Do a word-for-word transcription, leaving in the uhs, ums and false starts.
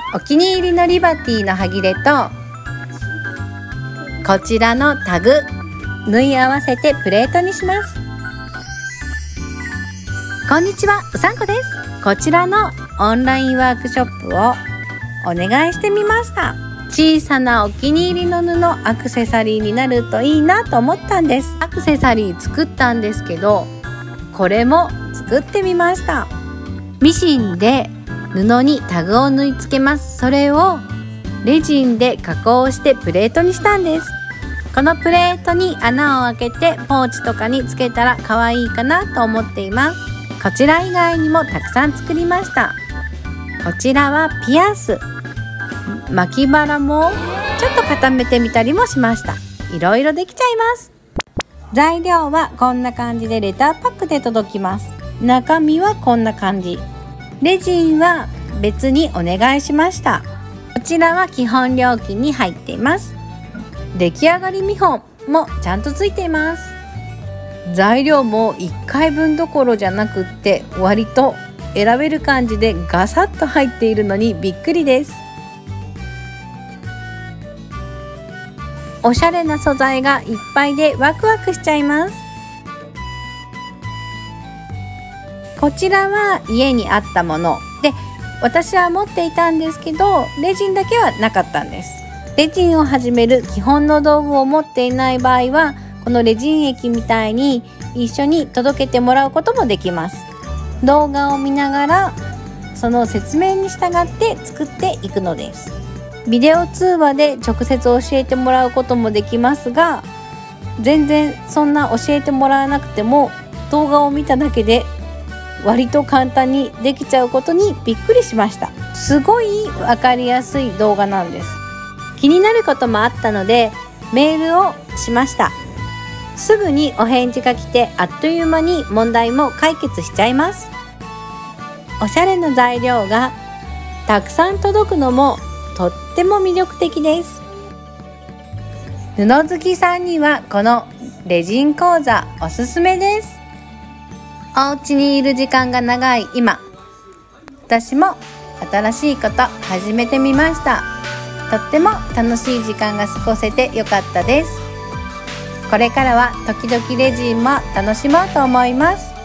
お気に入りのリバティの端切れとこちらのタグ縫い合わせてプレートにします。こんにちは、うさんこです。こちらのオンラインワークショップをお願いしてみました。小さなお気に入りの布アクセサリーになるといいなと思ったんです。アクセサリー作ったんですけど、これも作ってみました。ミシンで布にタグを縫い付けます。それをレジンで加工してプレートにしたんです。このプレートに穴を開けてポーチとかにつけたら可愛いかなと思っています。こちら以外にもたくさん作りました。こちらはピアス、巻き腹もちょっと固めてみたりもしました。いろいろできちゃいます。材料はこんな感じでレターパックで届きます。中身はこんな感じ。レジンは別にお願いしました。こちらは基本料金に入っています。出来上がり見本もちゃんとついています。材料もいっかいぶんどころじゃなくって割と選べる感じでガサッと入っているのにびっくりです。おしゃれな素材がいっぱいでワクワクしちゃいます。こちらは家にあったもので、私は持っていたんですけどレジンだけはなかったんです。レジンを始める基本の道具を持っていない場合はこのレジン液みたいに一緒に届けてもらうこともできます。動画を見ながらその説明に従って作っていくのです。ビデオ通話で直接教えてもらうこともできますが、全然そんな教えてもらわなくても動画を見ただけで割と簡単にできちゃうことにびっくりしました。すごいわかりやすい動画なんです。気になることもあったのでメールをしました。すぐにお返事が来てあっという間に問題も解決しちゃいます。おしゃれな材料がたくさん届くのもとっても魅力的です。布好きさんにはこのレジン講座おすすめです。お家にいる時間が長い今、私も新しいこと始めてみました。とっても楽しい時間が過ごせてよかったです。これからは時々レジンも楽しもうと思います。